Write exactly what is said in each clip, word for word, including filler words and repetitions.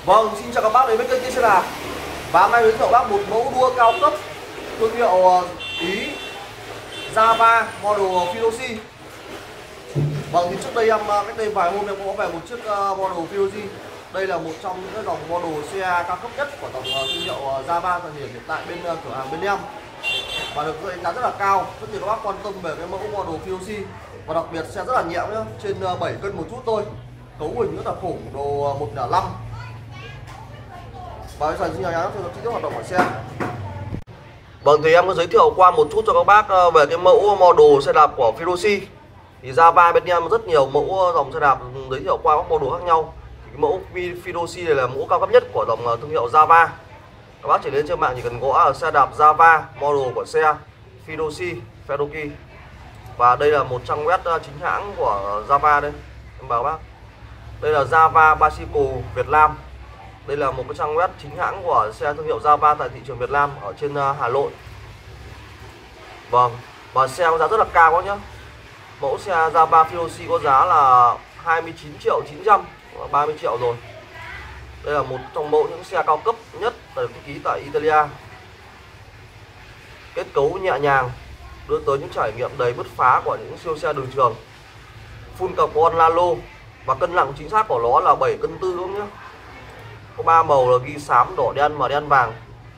Vâng, xin chào các bác đến với kênh xe đạp. Và hôm nay giới thiệu bác một mẫu đua cao cấp thương hiệu Ý Java model Filosi. Vâng, thì trước đây em cách đây vài hôm em có về một chiếc model Filosi. Đây là một trong những dòng model xe cao cấp nhất của dòng thương hiệu Java thời điểm hiện tại bên cửa hàng bên em, và được đánh giá rất là cao. Rất nhiều các bác quan tâm về cái mẫu model Filosi, và đặc biệt xe rất là nhẹ nhá, trên bảy cân một chút thôi, cấu hình rất là khủng, đồ một không năm. Và bây giờ xin chào nhá, cho chi tiết hoạt động của xe. Vâng, thì em có giới thiệu qua một chút cho các bác về cái mẫu model xe đạp của Filosi. Thì Java bên em rất nhiều mẫu dòng xe đạp giới thiệu qua các model khác nhau. Thì cái mẫu Filosi này là mẫu cao cấp nhất của dòng thương hiệu Java. Các bác chỉ lên trên mạng chỉ cần gõ ở xe đạp Java model của xe Filosi Cherokee. Và đây là một trang web chính hãng của Java đây. Em bảo các bác. Đây là Java Bicycle Việt Nam. Đây là một cái trang web chính hãng của xe thương hiệu Java tại thị trường Việt Nam ở trên Hà Nội. Vâng, và xe có giá rất là cao quá nhá. Mẫu xe Java Filosi có giá là hai mươi chín triệu chín trăm, ba mươi triệu rồi. Đây là một trong mẫu những xe cao cấp nhất được thiết kế tại Italia. Kết cấu nhẹ nhàng, đưa tới những trải nghiệm đầy bứt phá của những siêu xe đường trường. Full carbon nano, và cân nặng chính xác của nó là bảy cân tư đúng nhá. Có ba màu là ghi xám, đỏ, đen và đen vàng.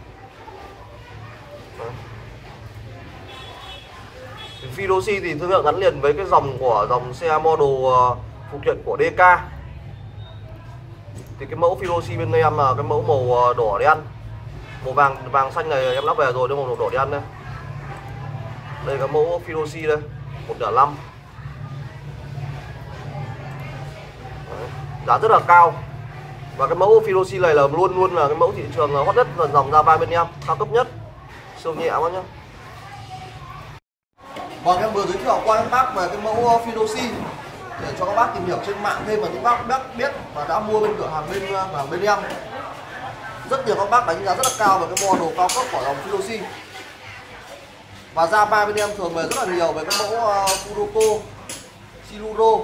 Filosi thì thương hiệu gắn liền với cái dòng của dòng xe model phụ kiện của đê ca. Thì cái mẫu Filosi bên em là cái mẫu màu đỏ đen, màu vàng vàng xanh này em lắp về rồi, đây màu đỏ đen đây. Đây cái mẫu Filosi đây, một không năm. Giá rất là cao. Và cái mẫu Filosi này là luôn luôn là cái mẫu thị trường hot nhất là dòng Java bên em, cao cấp nhất, siêu nhẹ quá nhá. Vâng, em vừa giới thiệu qua các bác về cái mẫu Filosi để cho các bác tìm hiểu trên mạng thêm, và những bác bác biết và đã mua bên cửa hàng bên hàng bên em. Rất nhiều các bác đánh giá rất là cao về cái model cao cấp của dòng Filosi. Và Java bên em thường về rất là nhiều về cái mẫu Kuroko, Siluro.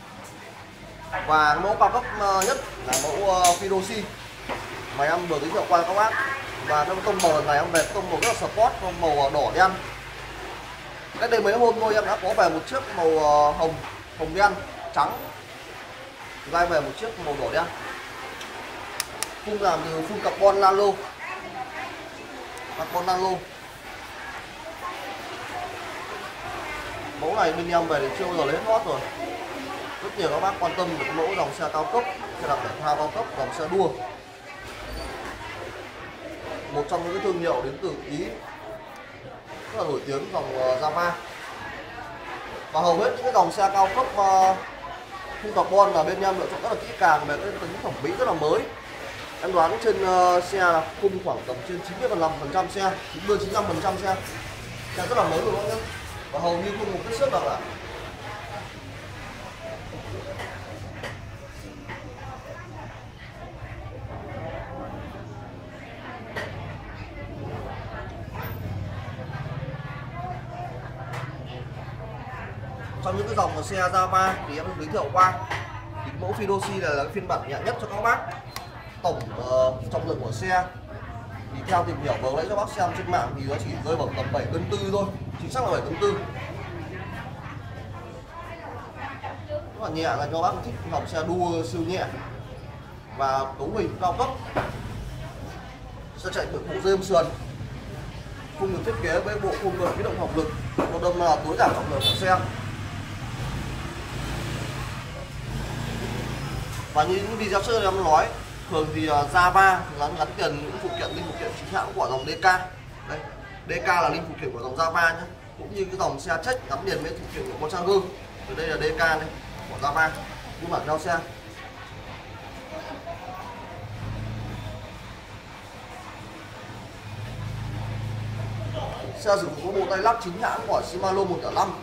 Và mẫu cao cấp nhất là mẫu Filosi mà em vừa giới thiệu qua các bác. Và cái tông màu lần này em về tông màu rất là sport, tông màu đỏ đen. Cách đây mấy hôm thôi em đã có về một chiếc màu hồng, hồng đen, trắng. Lai về một chiếc màu đỏ đen. Phun làm từ phun carbon nano. Carbon nano. Mẫu này bên em về thì chưa bao giờ lấy hot rồi. Rất nhiều các bác quan tâm về mẫu dòng xe cao cấp, xe đạp thể thao cao cấp, dòng xe đua. Một trong những thương hiệu đến từ Ý rất là nổi tiếng, dòng Java. Và hầu hết những cái dòng xe cao cấp full carbon là bên em lựa chọn rất là kỹ càng về cái tính thẩm mỹ rất là mới. Em đoán trên uh, xe là khung khoảng tầm trên chín mươi phần trăm xe, chín mươi chín mươi lăm phần trăm xe. Xe rất là mới luôn nhé. Và hầu như không một vết xước nào cả. Trong những cái dòng xe Java thì em giới thiệu qua thì mẫu Filosi là, là cái phiên bản nhẹ nhất cho các bác. Tổng uh, trọng lượng của xe thì theo tìm hiểu vừa lấy cho bác xem trên mạng thì nó chỉ rơi vào tầm bảy cân tư thôi, chính xác là bảy cân tư. Rất là nhẹ, là cho bác thích dòng xe đua siêu nhẹ và cấu hình cao cấp. Sẽ chạy được bộ dêm sườn, khung được thiết kế với bộ khung gợi khí động học lực, một đâm là tối giảm trọng lượng của xe. Và như những video trước em nói, thường thì Java gắn gắn tiền những phụ kiện linh phụ kiện chính hãng của dòng đê ca. Đây, đê ca là linh phụ kiện của dòng Java nhé, cũng như cái dòng xe check gắn liền với phụ kiện của con Charger. Từ đây là đê ca đây của Java, cũng bản theo xe. Xe sử dụng có bộ tay lắc chính hãng của Shimano một không năm.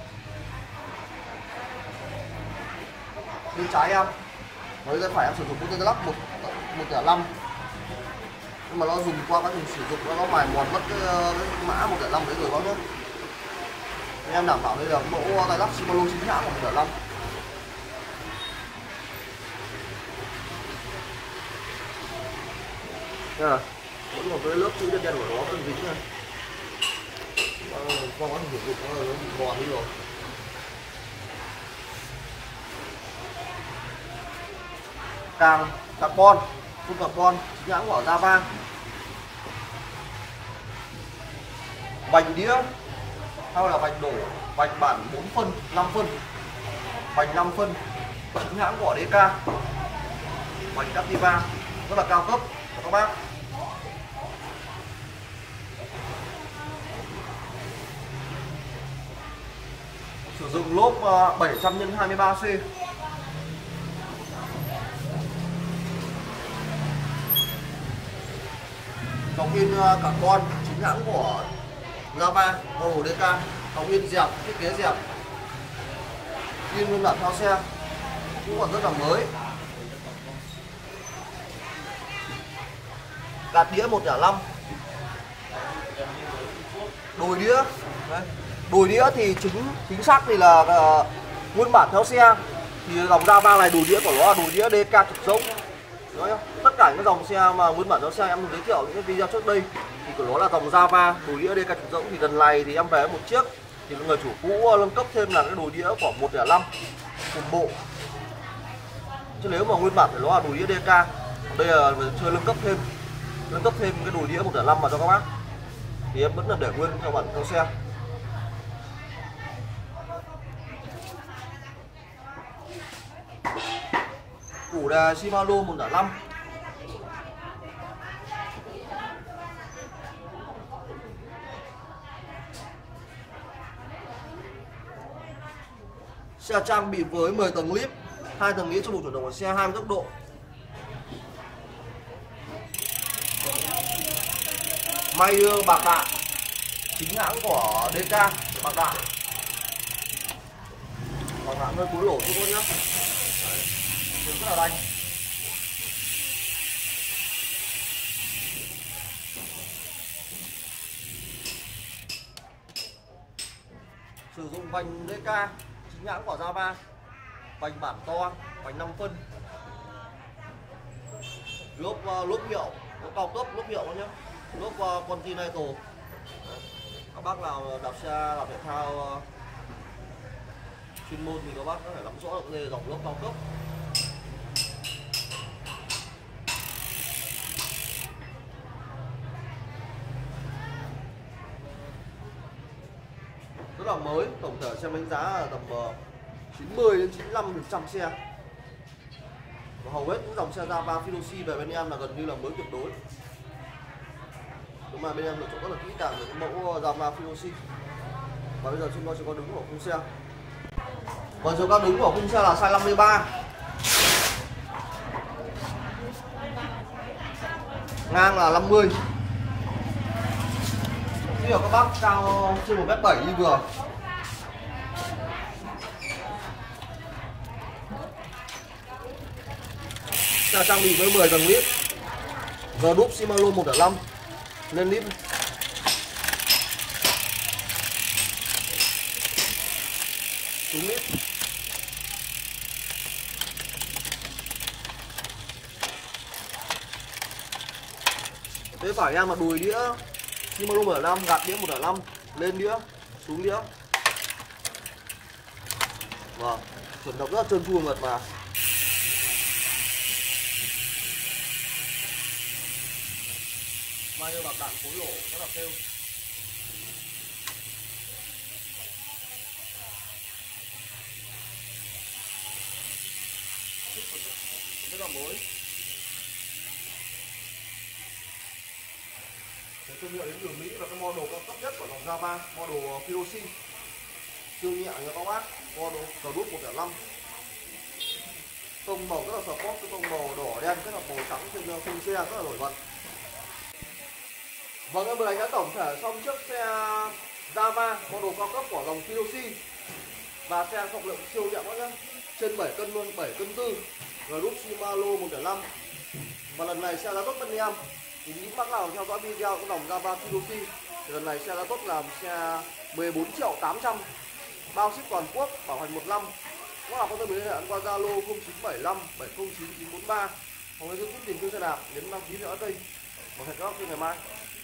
Bên trái em, với tay phải em sử dụng bộ tay lắc một không năm, nhưng mà nó dùng qua quá trình sử dụng nó mài mòn mất cái, cái mã một không năm đấy rồi bác nhé. Em đảm bảo đây là mẫu tay lắc Shimano chính hãng của một không năm. À, vẫn còn cái lớp chữ đen đen của nó vẫn dính này. Qua quá sử dụng nó bị mòn đi rồi. Càng carbon, phun carbon, chính hãng của Java. Vành đĩa hay là vành đổ, vành bản bốn phân, năm phân, vành năm phân, chính hãng của đê ca, vành Captiva rất là cao cấp các bác. Sử dụng lốp bảy trăm nhân hai mươi ba C. Cọc in carbon chính hãng của Java, màu đê ca, cọc in dẹp, thiết kế dẹp, in nguyên bản theo xe, cũng còn rất là mới. Gạt đĩa một chả năm. Đùi đĩa, đây. Đùi đĩa thì chính chính xác thì là uh, nguyên bản theo xe, thì dòng Java này đùi đĩa của nó là đùi đĩa đê ca trục giống. Tất cả những dòng xe mà nguyên bản theo xe em giới thiệu những cái video trước đây thì của nó là dòng Java đùi đĩa đê ca trục giống. Thì lần này thì em về một chiếc thì người chủ cũ nâng cấp thêm là cái đùi đĩa của một chả năm cùng bộ, chứ nếu mà nguyên bản thì nó là đùi đĩa đê ca, đây là chưa nâng cấp thêm nâng cấp thêm cái đùi đĩa một chả năm mà cho các bác, thì em vẫn là để nguyên theo bản theo xe. Củ đề Shimano một chả năm. Xe trang bị với mười tầng lip, hai tầng lip cho bộ chuyển động của xe, hai mươi tốc độ. May bạc đạn, chính hãng của đê ca, bạc đạn. Bạc đạn hơi cúi lỗ chút thôi nhé. Rất là đanh. Sử dụng vành đê ca chính hãng của Java, vành bản to, vành năm phân, lốp uh, lốp hiệu, lốp cao cấp, lốp hiệu nhé, lốp uh, Continental. Các bác nào đạp xe làm thể thao uh, chuyên môn thì các bác có thể nắm rõ được đây là dòng lốp cao cấp. Rất là mới, tổng thể xem đánh giá là tầm chín mươi đến chín mươi lăm phần trăm xe. Và hầu hết những dòng xe Java Filosi về bên em là gần như là mới tuyệt đối. Nhưng mà bên em lựa chọn rất là kỹ càng về cái mẫu Java Filosi. Và bây giờ chúng tôi sẽ có đứng của khung xe. Và chiều cao đứng của khung xe là size năm mươi ba, ngang là năm mươi. Bây giờ các bác cao trên một mét bảy đi vừa. Xe trang bị với mười tầng lip, giờ đúp Shimano một chả năm lên lip. Xuống lip. Thế phải em là đùi đĩa Shimano một chả năm, gạt đĩa một chả năm, lên đĩa, xuống đĩa. Vâng, chuyển động rất là trơn tru mượt mà. May bạc đạn phối lỗ rất là kêu. Rất là mới. Cái thương hiệu đến từ Mỹ và cái model cao cấp nhất của dòng Java, model Filosi. Siêu nhẹ nha các bác, model cờ đút một chả năm. Tông màu rất là sport, cái tông màu đỏ đen rất là màu trắng trên khung xe rất là nổi bật. Vâng, em vừa đánh giá tổng thể xong chiếc xe Java model cao cấp của dòng Filosi. Và xe trọng lượng siêu nhẹ quá nhá, trên bảy cân luôn, bảy cân tư, group Shimano một chả năm. Và lần này xe giá tốt bên em thì những bác nào theo dõi video của dòng Java Filosi thì lần này xe giá tốt làm xe mười bốn triệu tám trăm, bao ship toàn quốc, bảo hành một năm. Các bạn có thể liên hệ qua Zalo không chín bảy năm bảy không chín chín bốn ba hoặc là YouTube tìm kiếm xe đạp, nhấn đăng ký theo dõi kênh. Hẹn các bác trên ngày mai.